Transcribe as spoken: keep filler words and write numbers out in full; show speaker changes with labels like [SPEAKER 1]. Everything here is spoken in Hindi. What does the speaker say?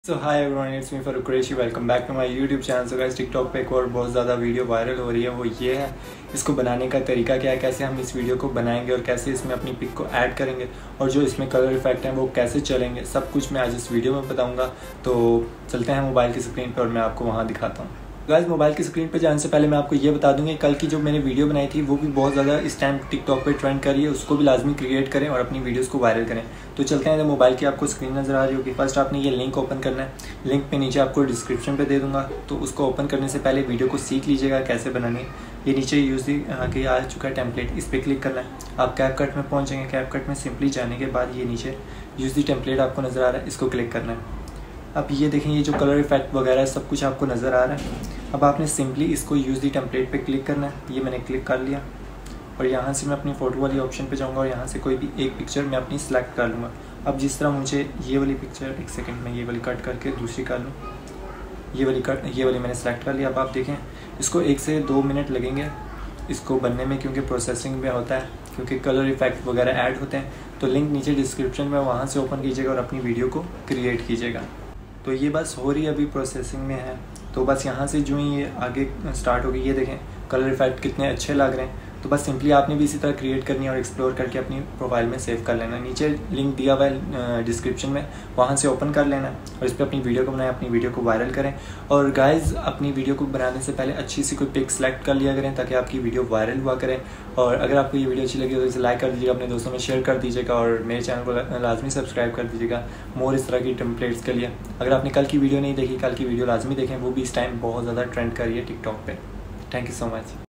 [SPEAKER 1] So hi everyone, it's me Farooq Qureshi. Welcome back to my YouTube channel. So guys, TikTok पे एक और बहुत ज़्यादा वीडियो वायरल हो रही है, वो ये है इसको बनाने का तरीका क्या है, कैसे हम इस वीडियो को बनाएंगे और कैसे इसमें अपनी पिक को ऐड करेंगे और जो इसमें कलर इफेक्ट हैं वो कैसे चलेंगे, सब कुछ मैं आज इस वीडियो में बताऊँगा। तो चलते हैं मोबाइल की स्क्रीन पर और मैं आपको वहाँ दिखाता हूँ। गाइस, मोबाइल की स्क्रीन पे जाने से पहले मैं आपको ये बता दूंगी, कल की जो मैंने वीडियो बनाई थी वो भी बहुत ज़्यादा इस टाइम टिकटॉक पे ट्रेंड कर रही है, उसको भी लाजमी क्रिएट करें और अपनी वीडियोस को वायरल करें। तो चलते हैं, मोबाइल की आपको स्क्रीन नज़र आ रही होगी। फर्स्ट आपने ये लिंक ओपन करना है, लिंक पे नीचे आपको डिस्क्रिप्शन पे दे दूंगा, तो उसको ओपन करने से पहले वीडियो को सीख लीजिएगा कैसे बनानी है। ये नीचे यूज़ दी आगे आ चुका है टेम्पलेट, इस पर क्लिक करना है। आप कैपकट में पहुँचेंगे, कैपकट में सिंपली जाने के बाद ये नीचे यूज़ दी टेम्पलेट आपको नज़र आ रहा है, इसको क्लिक करना है। अब ये देखें, ये जो कलर इफेक्ट वगैरह सब कुछ आपको नज़र आ रहा है। अब आपने सिंपली इसको यूज़ दी टेम्पलेट पे क्लिक करना है। ये मैंने क्लिक कर लिया और यहाँ से मैं अपनी फ़ोटो वाली ऑप्शन पे जाऊँगा और यहाँ से कोई भी एक पिक्चर मैं अपनी सेलेक्ट कर लूँगा। अब जिस तरह मुझे ये वाली पिक्चर, एक सेकंड में ये वाली कट करके दूसरी कर लूँ। ये वाली कट ये वाली मैंने सेलेक्ट कर लिया। अब आप देखें, इसको एक से दो मिनट लगेंगे इसको बनने में, क्योंकि प्रोसेसिंग में होता है, क्योंकि कलर इफेक्ट वगैरह ऐड होते हैं। तो लिंक नीचे डिस्क्रिप्शन में, वहाँ से ओपन कीजिएगा और अपनी वीडियो को क्रिएट कीजिएगा। तो ये बस हो रही है, अभी प्रोसेसिंग में है। तो बस यहाँ से जो ही ये आगे स्टार्ट होगी, ये देखें कलर इफेक्ट कितने अच्छे लग रहे हैं। तो बस सिंपली आपने भी इसी तरह क्रिएट करनी है और एक्सप्लोर करके अपनी प्रोफाइल में सेव कर लेना। नीचे लिंक दिया हुआ है डिस्क्रिप्शन में, वहाँ से ओपन कर लेना और इस पर अपनी वीडियो को बनाएं, अपनी वीडियो को वायरल करें। और गाइज़, अपनी वीडियो को बनाने से पहले अच्छी सी कोई पिक सेलेक्ट कर लिया करें ताकि आपकी वीडियो वायरल हुआ करें। और अगर आपको ये वीडियो अच्छी लगी तो इसे लाइक कर दीजिएगा, अपने दोस्तों में शेयर कर दीजिएगा और मेरे चैनल को लाजमी सब्सक्राइब कर दीजिएगा मोर इस तरह की टेम्पलेट्स के लिए। अगर आपने कल की वीडियो नहीं देखी, कल की वीडियो लाजमी देखें, वो भी इस टाइम बहुत ज़्यादा ट्रेंड कर रही है टिकटॉक पे। Thank you so much.